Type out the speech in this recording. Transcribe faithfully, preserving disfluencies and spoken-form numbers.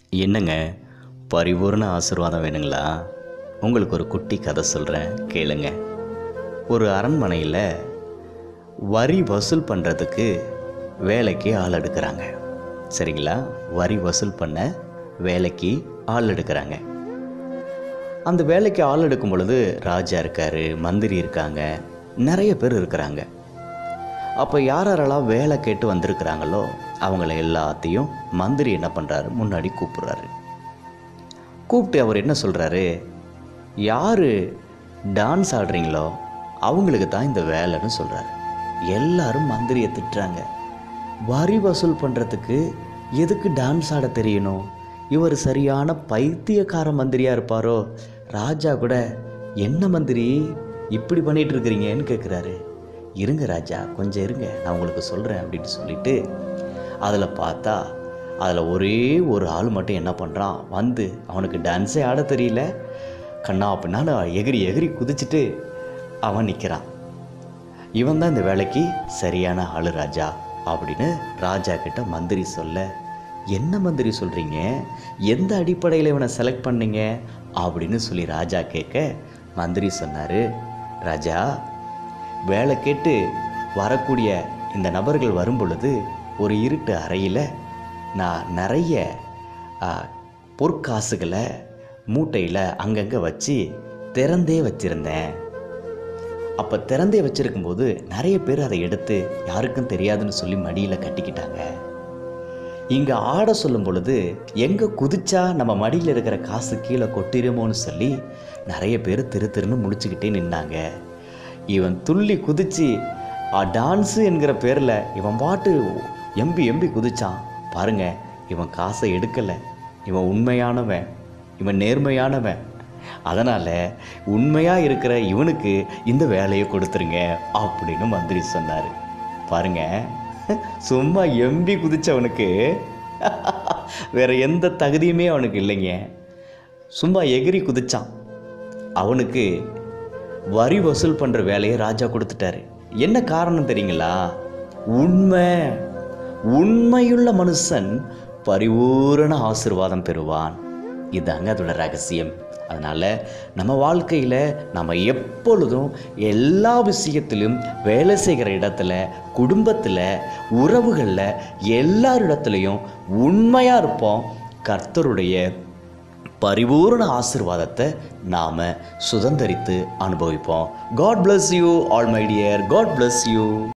என்னங்க, பரிபூர்ண ஆசீர்வாதம் வேணுங்களா? உங்களுக்கு ஒரு குட்டி கதை சொல்கிறேன், கேளுங்க. ஒரு அரண்மனையில் வரி வசூல் பண்ணுறதுக்கு வேலைக்கு ஆள் எடுக்கிறாங்க. சரிங்களா? வரி வசூல் பண்ண வேலைக்கு ஆள் எடுக்கிறாங்க. அந்த வேலைக்கு ஆள் எடுக்கும் பொழுது ராஜா இருக்கார், மந்திரி இருக்காங்க, நிறைய பேர் இருக்கிறாங்க. அப்போ யார் யாரெல்லாம் வேலை கேட்டு வந்திருக்கிறாங்களோ அவங்கள எல்லாத்தையும் மந்திரி என்ன பண்ணுறாரு, முன்னாடி கூப்பிட்றாரு. கூப்பிட்டு அவர் என்ன சொல்கிறாரு, யார் டான்ஸ் ஆடுறீங்களோ அவங்களுக்கு தான் இந்த வேலைன்னு சொல்கிறாரு. எல்லாரும் மந்திரியை திட்டுறாங்க. வரி வசூல் பண்ணுறதுக்கு எதுக்கு டான்ஸ் ஆட தெரியணும்? இவர் சரியான பைத்தியக்கார மந்திரியாக இருப்பாரோ? ராஜா கூட, என்ன மந்திரி இப்படி பண்ணிகிட்டு இருக்கிறீங்கன்னு கேட்குறாரு. இருங்க ராஜா, கொஞ்சம் இருங்க, நான் உங்களுக்கு சொல்கிறேன் அப்படின்னு சொல்லிட்டு அதில் பார்த்தா அதில் ஒரே ஒரு ஆள் மட்டும் என்ன பண்ணுறான், வந்து அவனுக்கு டான்ஸே ஆட தெரியல, கண்ணா அப்படின்னா எகிரி எகிரி குதிச்சுட்டு அவன் நிற்கிறான். இவன் தான் இந்த வேலைக்கு சரியான ஆளு ராஜா அப்படின்னு ராஜா கிட்ட மந்திரி சொல்ல, என்ன மந்திரி சொல்கிறீங்க, எந்த அடிப்படையில் இவனை செலக்ட் பண்ணீங்க அப்படின்னு சொல்லி ராஜா கேட்க, மந்திரி சொன்னார், ராஜா, வேலை கேட்டு வரக்கூடிய இந்த நபர்கள் வரும் பொழுது ஒரு இருட்டு அறையில் நான் நிறைய பொற்காசுகளை மூட்டையில் அங்கங்கே வச்சு திறந்தே வச்சுருந்தேன். அப்போ திறந்தே வச்சுருக்கும்போது நிறைய பேர் அதை எடுத்து யாருக்கும் தெரியாதுன்னு சொல்லி மடியில் கட்டிக்கிட்டாங்க. இங்கே ஆட சொல்லும் பொழுது எங்கே குதிச்சா நம்ம மடியில் இருக்கிற காசு கீழே கொட்டிருமோன்னு சொல்லி நிறைய பேர் திரு திருன்னு முடிச்சுக்கிட்டே நின்னாங்க. இவன் துள்ளி குதிச்சு டான்ஸு என்கிற பேரில் இவன் பாட்டு எம்பி எம்பி குதிச்சான் பாருங்க. இவன் காசை எடுக்கலை, இவன் உண்மையானவன், இவன் நேர்மையானவன். அதனால் உண்மையாக இருக்கிற இவனுக்கு இந்த வேலையை கொடுத்துருங்க அப்படின்னு மந்திரி சொன்னார். பாருங்க, சும்மா எம்பி குதிச்சவனுக்கு வேற எந்த தகுதியுமே அவனுக்கு இல்லைங்க. சும்மா எகிரி குதிச்சான். அவனுக்கு வரி வசூல் பண்ணுற வேலையை ராஜா கொடுத்துட்டாரு. என்ன காரணம் தெரியுங்களா? உண்மை. உண்மையுள்ள மனுஷன் பரிபூரண ஆசீர்வாதம் பெறுவான். இதாங்க அதோட ரகசியம். அதனால் நம்ம வாழ்க்கையில் நம்ம எப்பொழுதும் எல்லா விஷயத்திலும், வேலை செய்கிற இடத்துல, குடும்பத்தில், உறவுகளில், எல்லாரிடத்துலையும் உண்மையாக இருப்போம். கர்த்தருடைய பரிபூர்ண ஆசீர்வாதத்தை நாம் சுதந்தரித்து அனுபவிப்போம். God bless you all my dear. God bless you.